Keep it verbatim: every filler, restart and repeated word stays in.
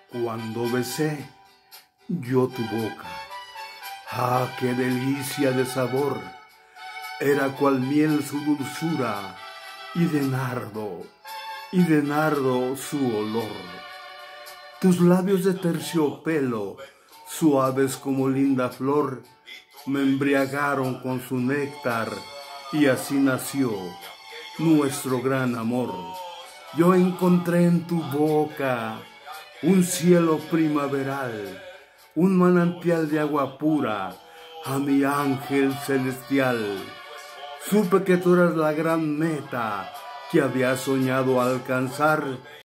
Cuando besé yo tu boca, ¡ah, qué delicia de sabor! Era cual miel su dulzura, y de nardo, y de nardo su olor. Tus labios de terciopelo, suaves como linda flor, me embriagaron con su néctar, y así nació nuestro gran amor. Yo encontré en tu boca un cielo primaveral, un manantial de agua pura, a mi ángel celestial. Supe que tú eras la gran meta que había soñado alcanzar,